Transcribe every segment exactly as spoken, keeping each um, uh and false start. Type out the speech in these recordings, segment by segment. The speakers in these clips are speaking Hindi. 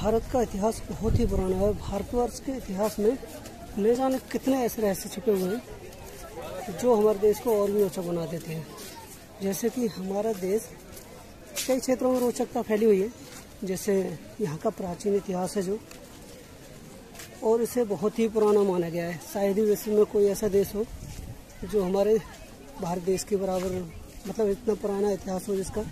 भारत का इतिहास बहुत ही पुराना है। भारतवर्ष के इतिहास में न जाने कितने ऐसे रहस्य छिपे हुए हैं जो हमारे देश को और भी रोचक बना देते हैं। जैसे कि हमारा देश कई क्षेत्रों में रोचकता फैली हुई है, जैसे यहाँ का प्राचीन इतिहास है जो, और इसे बहुत ही पुराना माना गया है। शायद ही विश्व में कोई ऐसा देश हो जो हमारे भारत देश के बराबर, मतलब इतना पुराना इतिहास हो जिसका।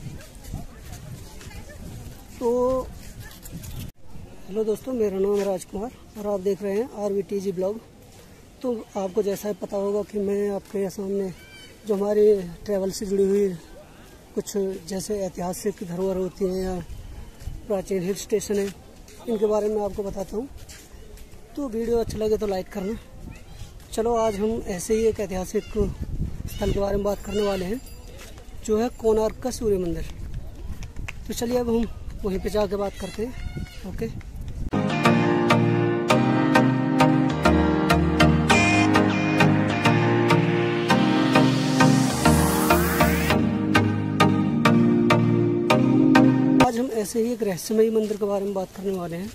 तो हेलो दोस्तों, मेरा नाम है राजकुमार और आप देख रहे हैं R V T G blog. तो आपको जैसा पता होगा कि मैं आपके सामने जो हमारी ट्रैवल से जुड़ी हुई कुछ जैसे ऐतिहासिक धरोहर होती हैं या प्राचीन हिल स्टेशन है, इनके बारे में आपको बताता हूँ। तो वीडियो अच्छा लगे तो लाइक करना। चलो आज हम ऐसे ही एक ऐतिहासिक स्थल के बारे में बात करने वाले हैं जो है कोणार्क का सूर्य मंदिर। तो चलिए अब हम वहीं पे जाके बात करते हैं। ओके, आज हम ऐसे ही एक रहस्यमयी मंदिर के बारे में बात करने वाले हैं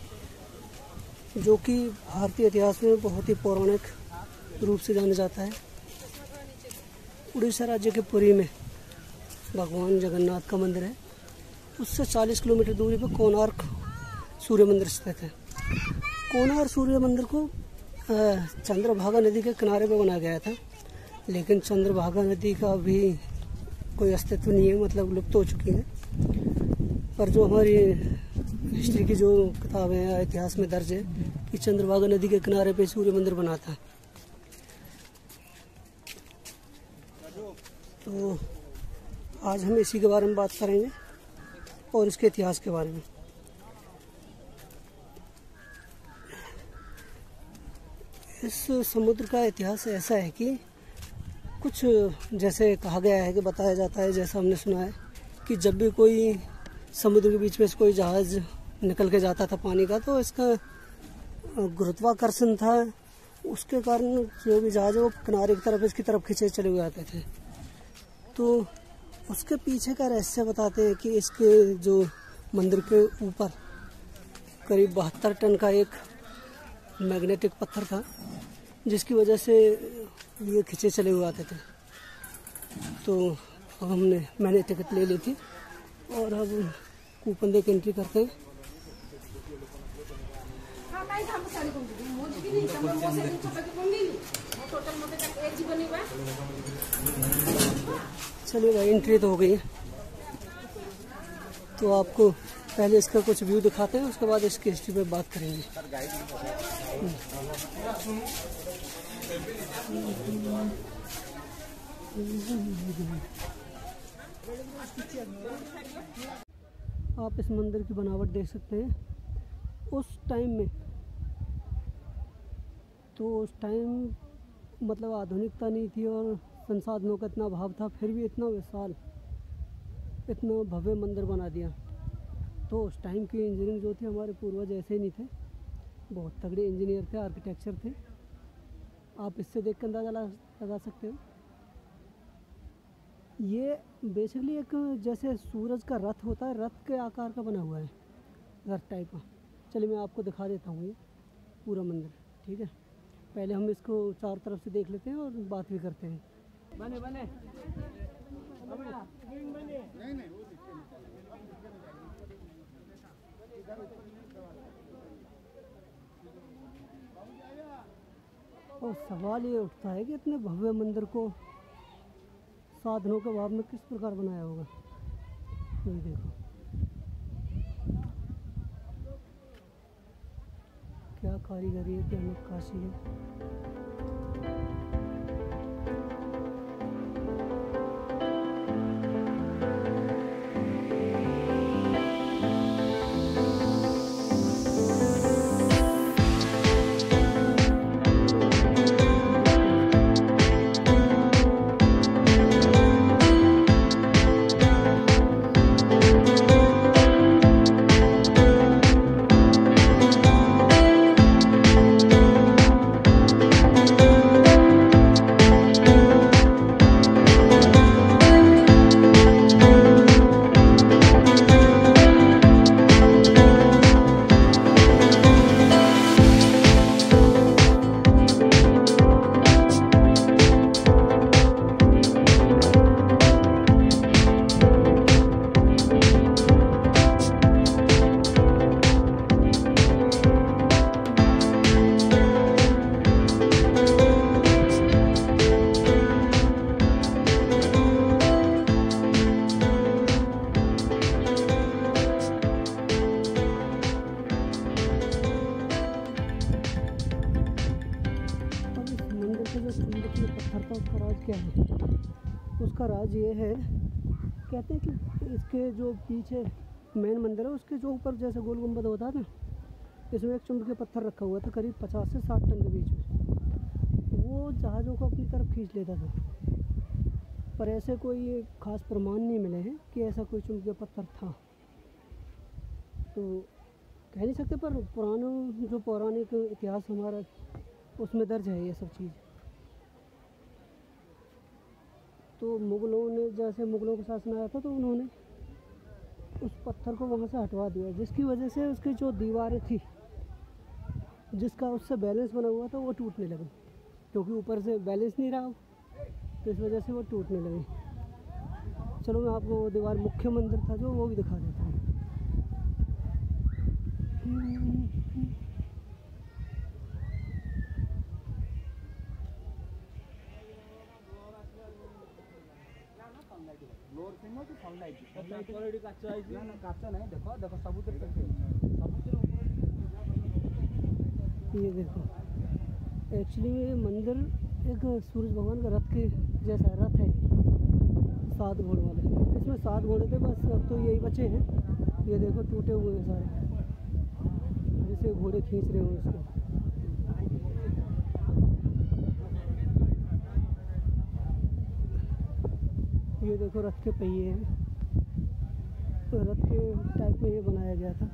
जो कि भारतीय इतिहास में बहुत ही पौराणिक रूप से जाना जाता है। उड़ीसा राज्य के पुरी में भगवान जगन्नाथ का मंदिर है। उससे चालीस किलोमीटर दूरी पर कोणार्क सूर्य मंदिर स्थित है। कोणार्क सूर्य मंदिर को चंद्रभागा नदी के किनारे पर बनाया गया था, लेकिन चंद्रभागा नदी का भी कोई अस्तित्व नहीं है, मतलब लुप्त हो चुकी है। पर जो हमारी हिस्ट्री की जो किताबें हैं, इतिहास में दर्ज है कि चंद्रभागा नदी के किनारे पे सूर्य मंदिर बना था। तो आज हम इसी के बारे में बात करेंगे और इसके इतिहास के बारे में। इस समुद्र का इतिहास ऐसा है कि कुछ जैसे कहा गया है कि बताया जाता है, जैसा हमने सुना है कि जब भी कोई समुद्र के बीच में से कोई जहाज निकल के जाता था पानी का, तो इसका गुरुत्वाकर्षण था, उसके कारण जो भी जहाज है वो किनारे की तरफ इसकी तरफ खींचे चले हुए आते थे। तो उसके पीछे का रहस्य बताते हैं कि इसके जो मंदिर के ऊपर करीब बहत्तर टन का एक मैग्नेटिक पत्थर था, जिसकी वजह से ये खींचे चले हुए आते थे। तो अब हमने मैंने टिकट ले ली थी और अब कूपन दे के एंट्री करते हैं। चलिए भाई, एंट्री तो हो गई है। तो आपको पहले इसका कुछ व्यू दिखाते हैं, उसके बाद इसकी हिस्ट्री पे बात करेंगे। आप इस मंदिर की बनावट देख सकते हैं। उस टाइम में तो उस टाइम मतलब आधुनिकता नहीं थी और संसाधनों का इतना अभाव था, फिर भी इतना विशाल, इतना भव्य मंदिर बना दिया। तो उस टाइम की इंजीनियरिंग जो थी, हमारे पूर्वज ऐसे ही नहीं थे, बहुत तगड़े इंजीनियर थे, आर्किटेक्चर थे। आप इससे देख कर अंदाज़ा लगा सकते हो। ये बेसिकली एक जैसे सूरज का रथ होता है, रथ के आकार का बना हुआ है, रथ टाइप का। चलिए मैं आपको दिखा देता हूँ ये पूरा मंदिर, ठीक है। पहले हम इसको चारों तरफ से देख लेते हैं और बात भी करते हैं। बने बने और सवाल ये उठता है कि इतने भव्य मंदिर को साधनों के अभाव में किस प्रकार बनाया होगा। ये देखो क्या कारीगरी है, क्या नक्काशी है। क्या है, उसका राज ये है, कहते हैं कि इसके जो पीछे मेन मंदिर है उसके जो ऊपर जैसे गोल गुंबद होता है ना, इसमें एक चुंबकीय पत्थर रखा हुआ था करीब पचास से साठ टन के बीच में। वो जहाज़ों को अपनी तरफ खींच लेता था, पर ऐसे कोई खास प्रमाण नहीं मिले हैं कि ऐसा कोई चुंबकीय पत्थर था, तो कह नहीं सकते। पर पुराना जो पौराणिक इतिहास हमारा उसमें दर्ज है ये सब चीज़। तो मुग़लों ने, जैसे मुग़लों का शासन आया था, तो उन्होंने उस पत्थर को वहाँ से हटवा दिया, जिसकी वजह से उसकी जो दीवारें थी, जिसका उससे बैलेंस बना हुआ था, वो टूटने लगी, क्योंकि ऊपर से बैलेंस नहीं रहा, तो इस वजह से वो टूटने लगी। चलो मैं आपको वो दीवार मुख्य मंदिर था जो, वो भी दिखा देता हूँ। ये देखो, एक्चुअली ये मंदिर एक सूरज भगवान का रथ के जैसा रथ है, सात घोड़े वाले। इसमें सात घोड़े थे, बस अब तो यही बचे हैं। ये देखो टूटे हुए हैं सारे, जैसे घोड़े खींच रहे हो इसको। ये देखो रथ के पहिए हैं, तो रथ के टाइप में ये बनाया गया था।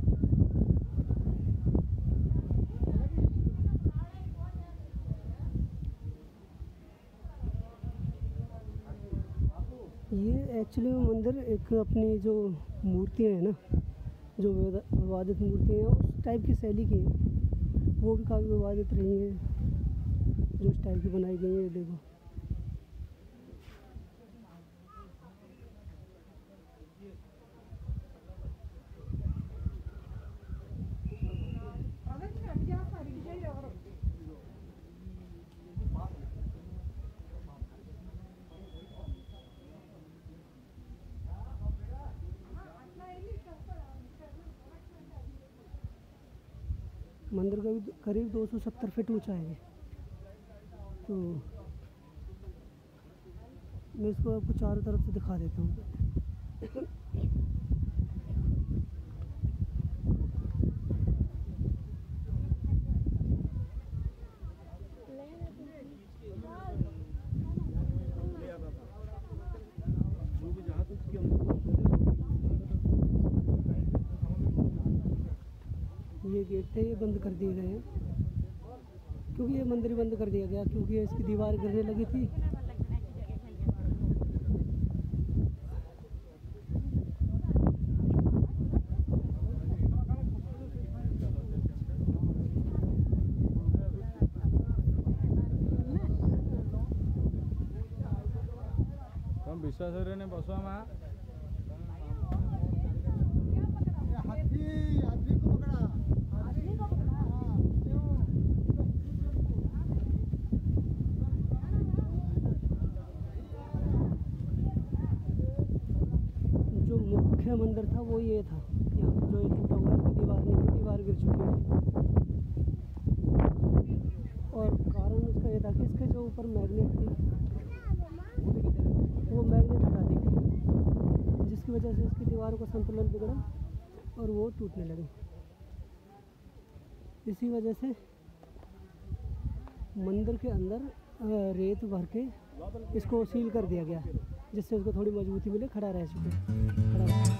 ये एक्चुअली मंदिर एक अपनी जो मूर्तियाँ हैं ना, जो विवादित मूर्तियाँ हैं, उस टाइप की शैली की हैं, वो भी काफ़ी विवादित रही हैं, जो इस टाइप की बनाई गई है। देखो मंदिर का भी करीब दो सौ सत्तर फीट ऊंचा है। तो मैं इसको आपको चारों तरफ से दिखा देता हूँ। ये गेट थे, ये बंद कर दिए गए हैं, क्योंकि ये मंदिर बंद कर दिया गया, क्योंकि इसकी दीवार गिरने लगी थी। तुम विश्वास ने बसवा माँ मुख्य मंदिर था वो ये था, यहाँ पे जो ये टूटा हुआ है, दीवार नहीं है, दीवार गिर चुकी है। और कारण उसका ये था कि इसके जो ऊपर मैग्नेट थी, वो मैग्नेट हटा दी गई, जिसकी वजह से इसकी दीवारों का संतुलन बिगड़ा और वो टूटने लगी। इसी वजह से मंदिर के अंदर रेत भर के इसको सील कर दिया गया, जिससे उसको थोड़ी मजबूती मिले, खड़ा रह सके खड़ा